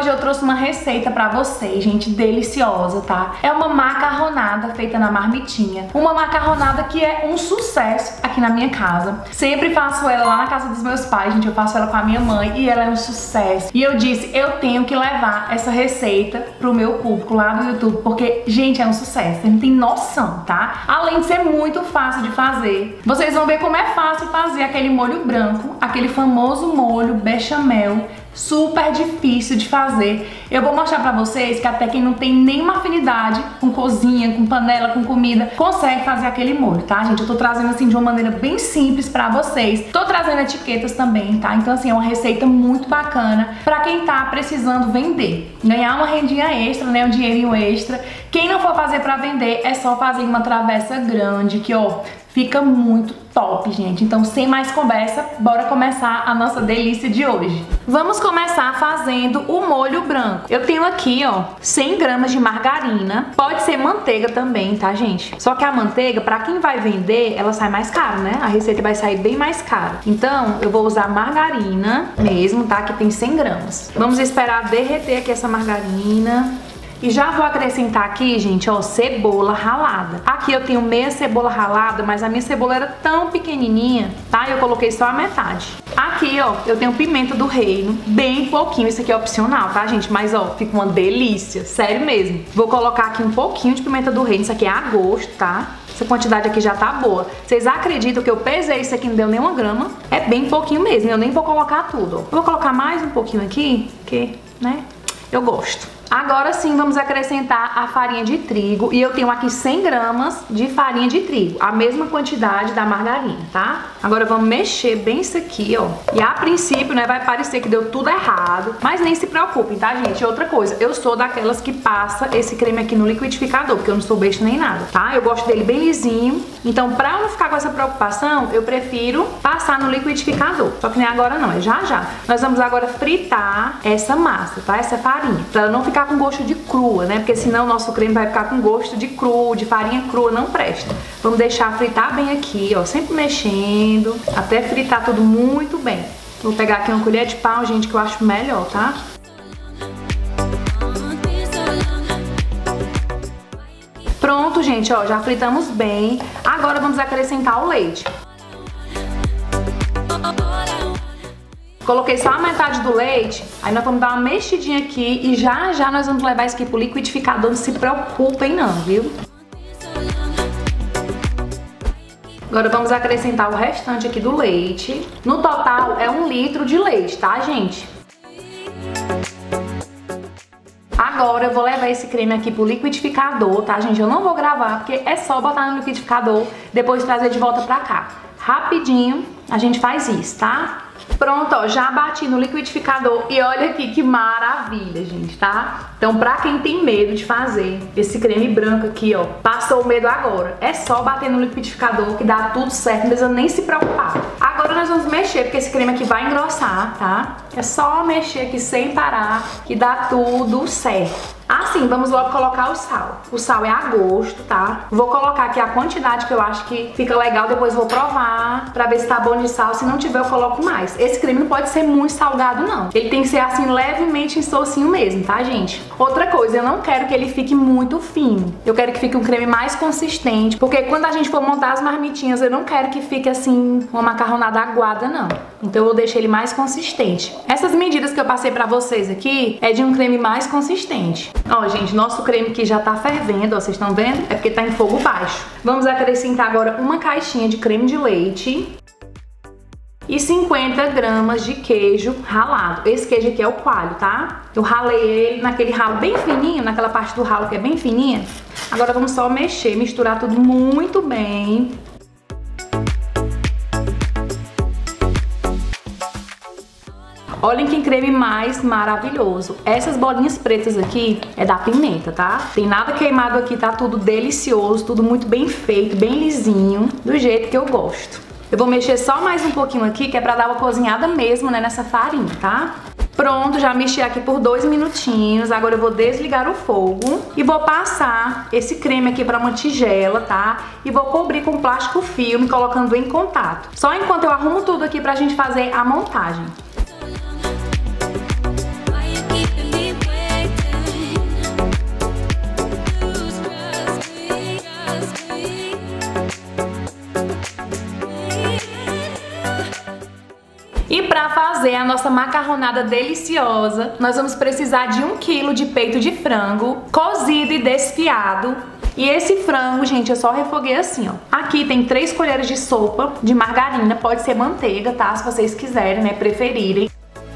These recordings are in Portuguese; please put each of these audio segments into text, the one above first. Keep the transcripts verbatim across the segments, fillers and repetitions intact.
hoje eu trouxe uma receita pra vocês, gente, deliciosa, tá? É uma macarronada feita na marmitinha. Uma macarronada que é um sucesso aqui na minha casa. Sempre faço ela lá na casa dos meus pais, gente. Eu faço ela com a minha mãe e ela é um sucesso. E eu disse, eu tenho que levar essa receita pro meu público lá do YouTube, porque, gente, é um sucesso. Você não tem noção, tá? Além de ser muito fácil de fazer, vocês vão ver como é fácil fazer aquele molho branco, aquele famoso molho bechamel, super difícil de fazer. Eu vou mostrar pra vocês que até quem não tem nenhuma afinidade com cozinha, com panela, com comida, consegue fazer aquele molho, tá, gente? Eu tô trazendo assim de uma maneira bem simples pra vocês. Tô trazendo etiquetas também, tá? Então assim, é uma receita muito bacana pra quem tá precisando vender, ganhar uma rendinha extra, né, um dinheirinho extra. Quem não for fazer pra vender, é só fazer uma travessa grande, que ó, fica muito top, gente. Então, sem mais conversa, bora começar a nossa delícia de hoje. Vamos começar fazendo o molho branco. Eu tenho aqui, ó, cem gramas de margarina. Pode ser manteiga também, tá, gente? Só que a manteiga, pra quem vai vender, ela sai mais cara, né? A receita vai sair bem mais cara. Então, eu vou usar margarina mesmo, tá? Que tem cem gramas. Vamos esperar derreter aqui essa margarina. E já vou acrescentar aqui, gente, ó, cebola ralada. Aqui eu tenho meia cebola ralada, mas a minha cebola era tão pequenininha, tá? Eu coloquei só a metade. Aqui, ó, eu tenho pimenta do reino, bem pouquinho. Isso aqui é opcional, tá, gente? Mas, ó, fica uma delícia, sério mesmo. Vou colocar aqui um pouquinho de pimenta do reino. Isso aqui é a gosto, tá? Essa quantidade aqui já tá boa. Vocês acreditam que eu pesei isso aqui, não deu nem uma grama? É bem pouquinho mesmo, eu nem vou colocar tudo, ó. Eu vou colocar mais um pouquinho aqui, porque, né, eu gosto. Agora sim, vamos acrescentar a farinha de trigo. E eu tenho aqui cem gramas de farinha de trigo, a mesma quantidade da margarina, tá? Agora vamos mexer bem isso aqui, ó. E a princípio, né, vai parecer que deu tudo errado, mas nem se preocupem, tá, gente? Outra coisa, eu sou daquelas que passa esse creme aqui no liquidificador, porque eu não sou besta nem nada, tá? Eu gosto dele bem lisinho. Então, pra eu não ficar com essa preocupação, eu prefiro passar no liquidificador. Só que nem agora não, é já já. Nós vamos agora fritar essa massa, tá? Essa farinha, pra ela não ficar com gosto de crua, né? Porque senão o nosso creme vai ficar com gosto de cru, de farinha crua, não presta. Vamos deixar fritar bem aqui, ó, sempre mexendo, até fritar tudo muito bem. Vou pegar aqui uma colher de pau, gente, que eu acho melhor, tá? Pronto, gente, ó, já fritamos bem. Agora vamos acrescentar o leite. Coloquei só a metade do leite, aí nós vamos dar uma mexidinha aqui e já já nós vamos levar isso aqui pro liquidificador, não se preocupem não, viu? Agora vamos acrescentar o restante aqui do leite. No total é um litro de leite, tá, gente? Agora eu vou levar esse creme aqui pro liquidificador, tá, gente? Eu não vou gravar, porque é só botar no liquidificador, depois trazer de volta pra cá. Rapidinho a gente faz isso, tá? Pronto, ó, já bati no liquidificador e olha aqui que maravilha, gente, tá? Então, pra quem tem medo de fazer esse creme branco aqui, ó, passou o medo agora. É só bater no liquidificador que dá tudo certo, não precisa nem se preocupar. Agora nós vamos mexer, porque esse creme aqui vai engrossar, tá? É só mexer aqui sem parar que dá tudo certo. Assim, vamos logo colocar o sal. O sal é a gosto, tá? Vou colocar aqui a quantidade que eu acho que fica legal, depois vou provar pra ver se tá bom de sal. Se não tiver, eu coloco mais. Esse creme não pode ser muito salgado, não. Ele tem que ser assim, levemente insocinho mesmo, tá, gente? Outra coisa, eu não quero que ele fique muito fino. Eu quero que fique um creme mais consistente, porque quando a gente for montar as marmitinhas, eu não quero que fique assim, uma macarronada aguada, não. Então eu vou deixar ele mais consistente. Essas medidas que eu passei pra vocês aqui é de um creme mais consistente. Ó, gente, nosso creme aqui já tá fervendo, ó, vocês estão vendo? É porque tá em fogo baixo. Vamos acrescentar agora uma caixinha de creme de leite e cinquenta gramas de queijo ralado. Esse queijo aqui é o coalho, tá? Eu ralei ele naquele ralo bem fininho, naquela parte do ralo que é bem fininha. Agora vamos só mexer, misturar tudo muito bem. Olhem que creme mais maravilhoso. Essas bolinhas pretas aqui é da pimenta, tá? Tem nada queimado aqui, tá tudo delicioso, tudo muito bem feito, bem lisinho, do jeito que eu gosto. Eu vou mexer só mais um pouquinho aqui, que é pra dar uma cozinhada mesmo, né, nessa farinha, tá? Pronto, já mexi aqui por dois minutinhos. Agora eu vou desligar o fogo e vou passar esse creme aqui pra uma tigela, tá? E vou cobrir com plástico filme, colocando em contato. Só enquanto eu arrumo tudo aqui pra gente fazer a montagem. fazer a nossa macarronada deliciosa, nós vamos precisar de um quilo de peito de frango, cozido e desfiado. E esse frango, gente, eu só refoguei assim, ó. Aqui tem três colheres de sopa de margarina, pode ser manteiga, tá? Se vocês quiserem, né, preferirem.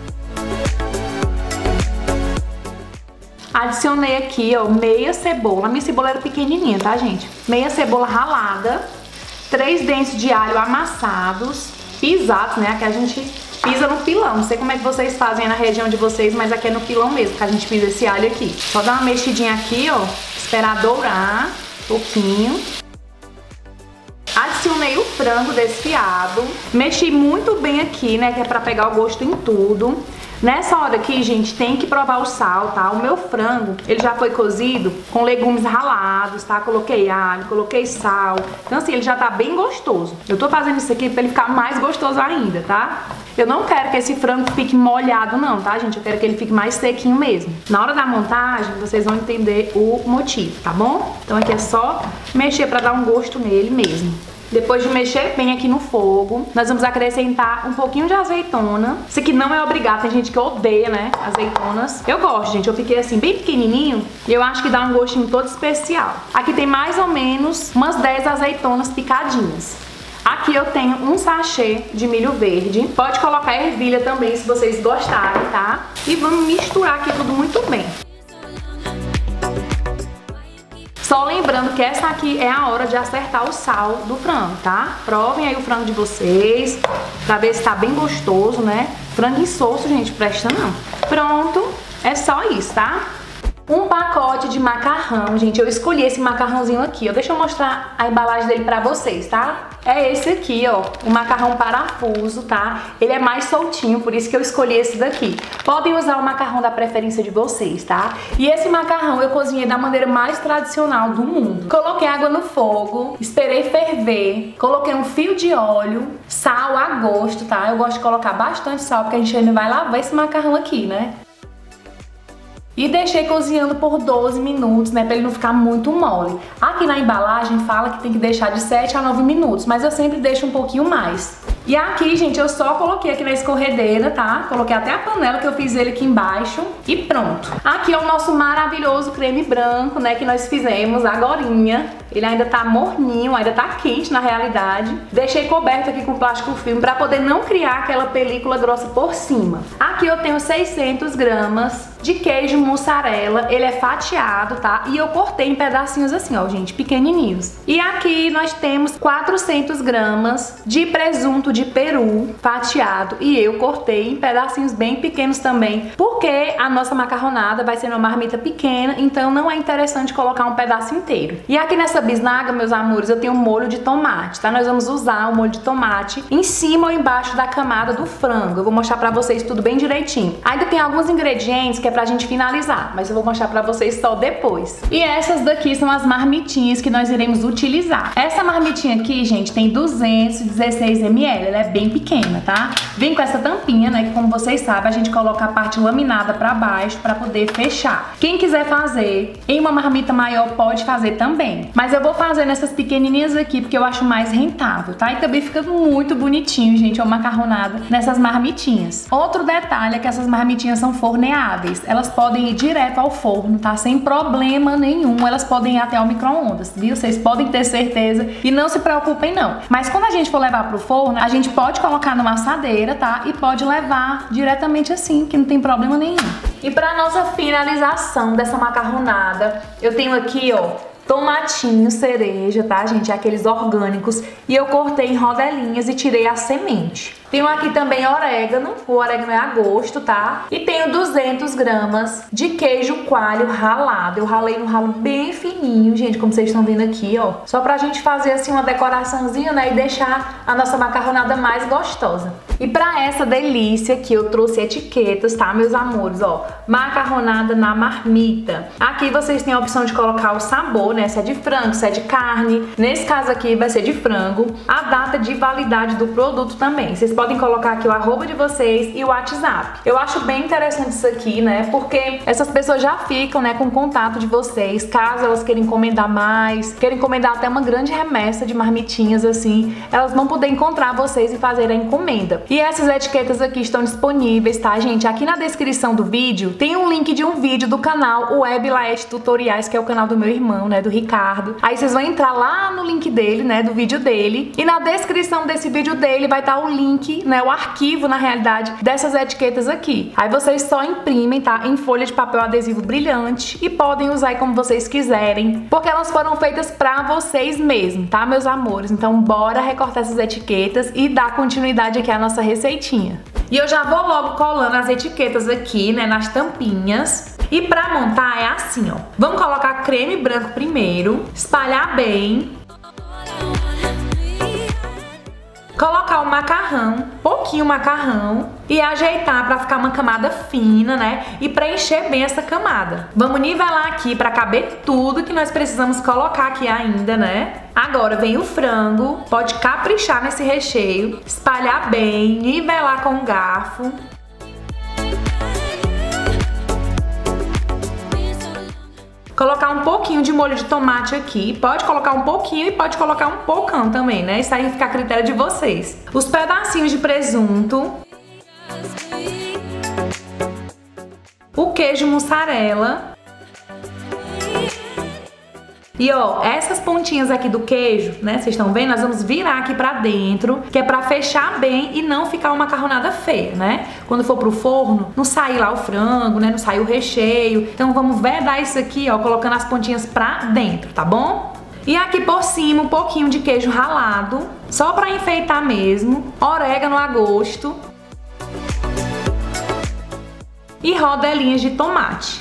Adicionei aqui, ó, meia cebola. A minha cebola era pequenininha, tá, gente? Meia cebola ralada, três dentes de alho amassados, pisados, né? Aqui a gente pisa no pilão. Não sei como é que vocês fazem aí na região de vocês, mas aqui é no pilão mesmo que a gente pisa esse alho aqui. Só dar uma mexidinha aqui, ó, esperar dourar um pouquinho. Adicionei o frango desfiado. Mexi muito bem aqui, né, que é pra pegar o gosto em tudo. Nessa hora aqui, gente, tem que provar o sal, tá? O meu frango, ele já foi cozido com legumes ralados, tá? Coloquei alho, coloquei sal. Então, assim, ele já tá bem gostoso. Eu tô fazendo isso aqui pra ele ficar mais gostoso ainda, tá? Eu não quero que esse frango fique molhado não, tá, gente? Eu quero que ele fique mais sequinho mesmo. Na hora da montagem, vocês vão entender o motivo, tá bom? Então aqui é só mexer pra dar um gosto nele mesmo. Depois de mexer bem aqui no fogo, nós vamos acrescentar um pouquinho de azeitona. Isso aqui não é obrigado, tem gente que odeia, né, azeitonas. Eu gosto, gente, eu fiquei assim bem pequenininho e eu acho que dá um gostinho todo especial. Aqui tem mais ou menos umas dez azeitonas picadinhas. Aqui eu tenho um sachê de milho verde. Pode colocar ervilha também se vocês gostarem, tá? E vamos misturar aqui tudo muito bem. Só lembrando que essa aqui é a hora de acertar o sal do frango, tá? Provem aí o frango de vocês, pra ver se tá bem gostoso, né? Frango insosso, gente, presta não. Pronto, é só isso, tá? Um pacote de macarrão, gente, eu escolhi esse macarrãozinho aqui, ó. Deixa eu mostrar a embalagem dele pra vocês, tá? É esse aqui, ó, o macarrão parafuso, tá? Ele é mais soltinho, por isso que eu escolhi esse daqui. Podem usar o macarrão da preferência de vocês, tá? E esse macarrão eu cozinhei da maneira mais tradicional do mundo. Coloquei água no fogo, esperei ferver, coloquei um fio de óleo, sal a gosto, tá? Eu gosto de colocar bastante sal, porque a gente ainda vai lavar esse macarrão aqui, né? E deixei cozinhando por doze minutos, né, pra ele não ficar muito mole. Aqui na embalagem fala que tem que deixar de sete a nove minutos, mas eu sempre deixo um pouquinho mais. E aqui, gente, eu só coloquei aqui na escorredeira, tá? Coloquei até a panela que eu fiz ele aqui embaixo e pronto. Aqui é o nosso maravilhoso creme branco, né, que nós fizemos agorinha. Ele ainda tá morninho, ainda tá quente na realidade. Deixei coberto aqui com plástico filme pra poder não criar aquela película grossa por cima. Aqui eu tenho seiscentos gramas de queijo mussarela, ele é fatiado, tá? E eu cortei em pedacinhos assim, ó, gente, pequenininhos. E aqui nós temos quatrocentos gramas de presunto de peru fatiado e eu cortei em pedacinhos bem pequenos também, porque a nossa macarronada vai ser uma marmita pequena, então não é interessante colocar um pedaço inteiro. E aqui nessa bisnaga, meus amores, eu tenho um molho de tomate, tá? Nós vamos usar o molho de tomate em cima ou embaixo da camada do frango. Eu vou mostrar pra vocês tudo bem direitinho. Ainda tem alguns ingredientes que é pra gente finalizar, mas eu vou mostrar pra vocês só depois. E essas daqui são as marmitinhas que nós iremos utilizar. Essa marmitinha aqui, gente, tem duzentos e dezesseis mililitros, ela é bem pequena, tá? Vem com essa tampinha, né, que como vocês sabem, a gente coloca a parte laminada pra baixo pra poder fechar. Quem quiser fazer em uma marmita maior pode fazer também, mas eu vou fazer nessas pequenininhas aqui porque eu acho mais rentável, tá? E também fica muito bonitinho, gente, uma macarronada nessas marmitinhas. Outro detalhe é que essas marmitinhas são forneáveis. Elas podem ir direto ao forno, tá? Sem problema nenhum. Elas podem ir até ao micro-ondas, viu? Vocês podem ter certeza e não se preocupem não. Mas quando a gente for levar pro forno, a gente pode colocar numa assadeira, tá? E pode levar diretamente assim, que não tem problema nenhum. E pra nossa finalização dessa macarronada, eu tenho aqui, ó, tomatinho cereja, tá, gente? Aqueles orgânicos. E eu cortei em rodelinhas e tirei a semente. Tenho aqui também orégano, o orégano é a gosto, tá? E tenho duzentas gramas de queijo coalho ralado. Eu ralei no ralo bem fininho, gente, como vocês estão vendo aqui, ó. Só pra gente fazer assim uma decoraçãozinha, né? E deixar a nossa macarronada mais gostosa. E pra essa delícia aqui eu trouxe etiquetas, tá, meus amores, ó. Macarronada na marmita. Aqui vocês têm a opção de colocar o sabor, né? Se é de frango, se é de carne. Nesse caso aqui vai ser de frango. A data de validade do produto também. Vocês podem colocar aqui o arroba de vocês e o WhatsApp. Eu acho bem interessante isso aqui, né? Porque essas pessoas já ficam, né, com o contato de vocês, caso elas queiram encomendar mais, queiram encomendar até uma grande remessa de marmitinhas assim, elas vão poder encontrar vocês e fazer a encomenda. E essas etiquetas aqui estão disponíveis, tá, gente? Aqui na descrição do vídeo tem um link de um vídeo do canal Web Laet Tutoriais, que é o canal do meu irmão, né, do Ricardo. Aí vocês vão entrar lá no link dele, né, do vídeo dele, e na descrição desse vídeo dele vai estar o link, né, o arquivo, na realidade, dessas etiquetas aqui. Aí vocês só imprimem, tá, em folha de papel adesivo brilhante e podem usar aí como vocês quiserem, porque elas foram feitas pra vocês mesmo, tá, meus amores? Então bora recortar essas etiquetas e dar continuidade aqui à nossa receitinha. E eu já vou logo colando as etiquetas aqui, né, nas tampinhas. E pra montar é assim, ó. Vamos colocar creme branco primeiro, espalhar bem. Colocar o macarrão, pouquinho macarrão, e ajeitar pra ficar uma camada fina, né? E preencher bem essa camada. Vamos nivelar aqui pra caber tudo que nós precisamos colocar aqui ainda, né? Agora vem o frango, pode caprichar nesse recheio, espalhar bem, nivelar com o garfo. Colocar um pouquinho de molho de tomate aqui, pode colocar um pouquinho e pode colocar um pocão também, né? Isso aí fica a critério de vocês. Os pedacinhos de presunto. O queijo mussarela. E ó, essas pontinhas aqui do queijo, né, vocês estão vendo? Nós vamos virar aqui pra dentro, que é pra fechar bem e não ficar uma macarronada feia, né? Quando for pro forno, não sair lá o frango, né, não sair o recheio. Então vamos vedar isso aqui, ó, colocando as pontinhas pra dentro, tá bom? E aqui por cima um pouquinho de queijo ralado, só pra enfeitar mesmo. Orégano a gosto. E rodelinhas de tomate.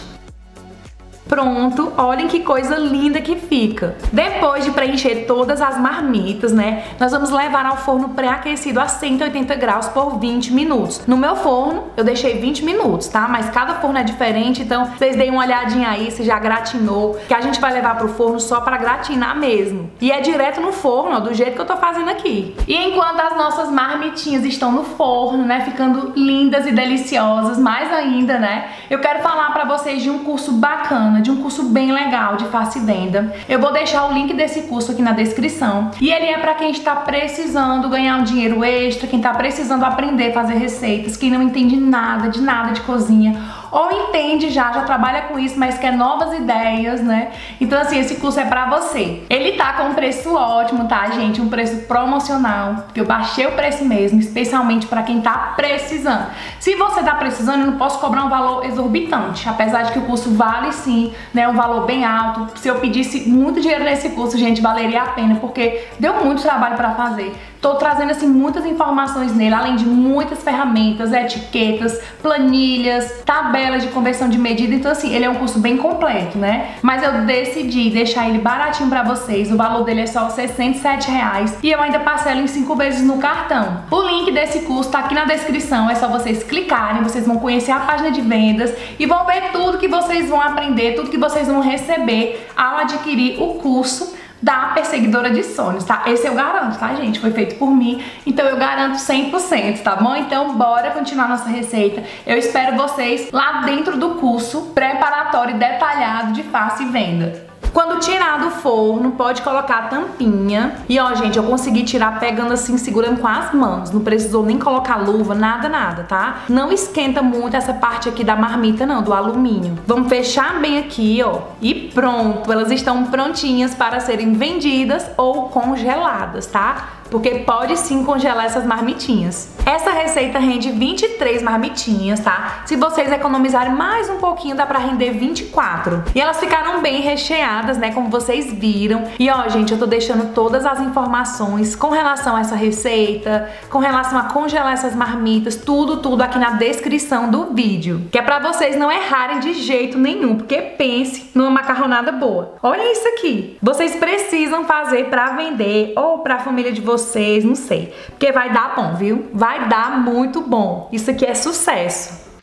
Pronto, olhem que coisa linda que fica. Depois de preencher todas as marmitas, né, nós vamos levar ao forno pré-aquecido a cento e oitenta graus por vinte minutos. No meu forno, eu deixei vinte minutos, tá? Mas cada forno é diferente, então vocês deem uma olhadinha aí se já gratinou, que a gente vai levar pro forno só pra gratinar mesmo. E é direto no forno, ó, do jeito que eu tô fazendo aqui. E enquanto as nossas marmitinhas estão no forno, né, ficando lindas e deliciosas, mais ainda, né, eu quero falar pra vocês de um curso bacana, de um curso bem legal de face venda. Eu vou deixar o link desse curso aqui na descrição. E ele é para quem está precisando ganhar um dinheiro extra, quem está precisando aprender a fazer receitas, quem não entende nada de nada de cozinha, ou entende já, já trabalha com isso, mas quer novas ideias, né? Então assim, esse curso é pra você. Ele tá com um preço ótimo, tá, gente? Um preço promocional, que eu baixei o preço mesmo, especialmente pra quem tá precisando. Se você tá precisando, eu não posso cobrar um valor exorbitante, apesar de que o curso vale sim, né? Um valor bem alto. Se eu pedisse muito dinheiro nesse curso, gente, valeria a pena, porque deu muito trabalho pra fazer. Tô trazendo assim muitas informações nele, além de muitas ferramentas, etiquetas, planilhas, tabelas de conversão de medida. Então assim, ele é um curso bem completo, né? Mas eu decidi deixar ele baratinho pra vocês. O valor dele é só sessenta e sete reais e eu ainda parcelo em cinco vezes no cartão. O link desse curso tá aqui na descrição, é só vocês clicarem, vocês vão conhecer a página de vendas e vão ver tudo que vocês vão aprender, tudo que vocês vão receber ao adquirir o curso da Perseguidora de Sonhos, tá? Esse eu garanto, tá, gente? Foi feito por mim, então eu garanto cem por cento, tá bom? Então bora continuar nossa receita. Eu espero vocês lá dentro do curso preparatório e detalhado de face venda. Quando tirar do forno, pode colocar a tampinha. E ó, gente, eu consegui tirar pegando assim, segurando com as mãos. Não precisou nem colocar luva, nada, nada, tá? Não esquenta muito essa parte aqui da marmita, não, do alumínio. Vamos fechar bem aqui, ó. E pronto, elas estão prontinhas para serem vendidas ou congeladas, tá? Porque pode sim congelar essas marmitinhas. Essa receita rende vinte e três marmitinhas, tá? Se vocês economizarem mais um pouquinho, dá pra render vinte e quatro. E elas ficaram bem recheadas, né? Como vocês viram. E ó, gente, eu tô deixando todas as informações com relação a essa receita, com relação a congelar essas marmitas, tudo, tudo aqui na descrição do vídeo. Que é pra vocês não errarem de jeito nenhum, porque pense numa macarronada boa. Olha isso aqui. Vocês precisam fazer pra vender ou pra família de vocês. Vocês, não sei, porque vai dar bom, viu? Vai dar muito bom. Isso aqui é sucesso.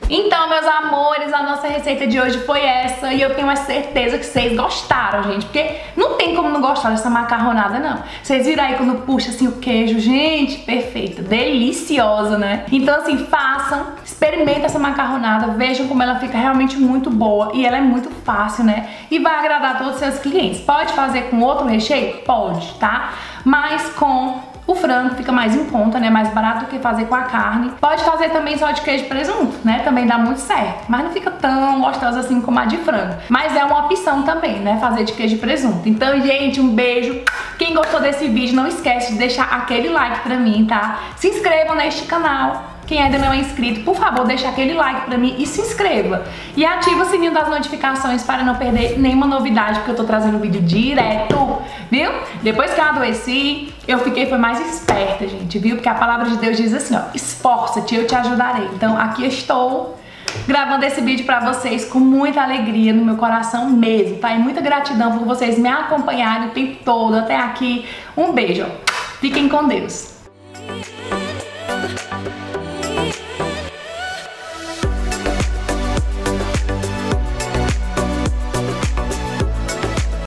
Então, meus amores, a nossa receita de hoje foi essa e eu tenho a certeza que vocês gostaram, gente, porque não tem como não gostar dessa macarronada, não. Vocês viram aí quando puxa assim o queijo, gente, perfeita, deliciosa, né? Então, assim, façam, experimentem essa macarronada, vejam como ela fica realmente muito boa e ela é muito fácil, né? E vai agradar todos os seus clientes. Pode fazer com outro recheio? Pode, tá? Mas com o frango fica mais em conta, né? Mais barato do que fazer com a carne. Pode fazer também só de queijo e presunto, né? Também dá muito certo. Mas não fica tão gostosa assim como a de frango. Mas é uma opção também, né? Fazer de queijo e presunto. Então, gente, um beijo. Quem gostou desse vídeo, não esquece de deixar aquele like pra mim, tá? Se inscrevam neste canal. Quem ainda não é inscrito, por favor, deixa aquele like pra mim e se inscreva. E ativa o sininho das notificações para não perder nenhuma novidade, porque eu tô trazendo vídeo direto, viu? Depois que eu adoeci, eu fiquei foi mais esperta, gente, viu? Porque a palavra de Deus diz assim, ó, esforça-te, eu te ajudarei. Então aqui estou gravando esse vídeo pra vocês com muita alegria no meu coração mesmo, tá? E muita gratidão por vocês me acompanharem o tempo todo até aqui. Um beijo, ó. Fiquem com Deus.